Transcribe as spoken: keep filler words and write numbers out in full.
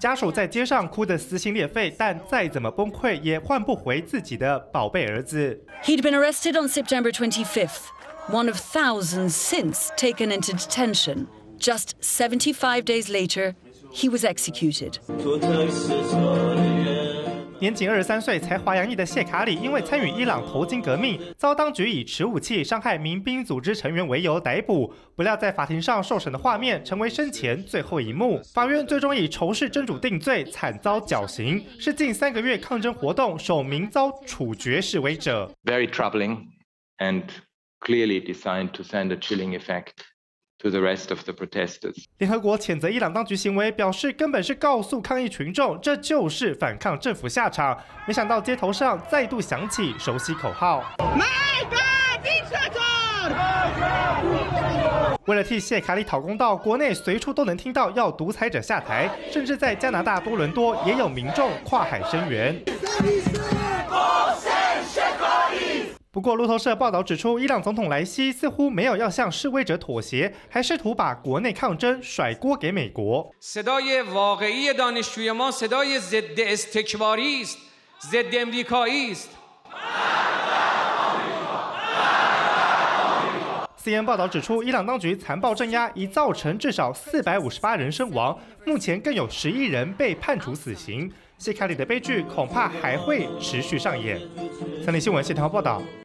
家属在街上哭得撕心裂肺，但再怎么崩溃也换不回自己的宝贝儿子。 He'd been arrested on September twenty-fifth, one of thousands since taken into detention. Just seventy-five days later, he was executed. 年仅二十三岁、才华洋溢的谢卡里，因为参与伊朗头巾革命，遭当局以持武器伤害民兵组织成员为由逮捕。不料在法庭上受审的画面，成为生前最后一幕。法院最终以仇视真主定罪，惨遭绞刑，是近三个月抗争活动首名遭处决示威者。 Very troubling and clearly designed to send a chilling effect to the rest of the protesters. 联合国谴责伊朗当局行为，表示根本是告诉抗议群众，这就是反抗政府下场。没想到街头上再度响起熟悉口号。为了替谢卡里讨公道，国内随处都能听到要独裁者下台，甚至在加拿大多伦多也有民众跨海声援。不过，路透社报道指出，伊朗总统莱西似乎没有要向示威者妥协，还试图把国内抗争甩锅给美国。 صدای واقعی دانشجوی ما صدای ضد استکباری است، ضد امریکایی است. C N N 报道指出，伊朗当局残暴镇压已造成至少四百五十八人身亡，目前更有十一人被判处死刑。谢卡里的悲剧恐怕还会持续上演。三立新闻谢腾报道。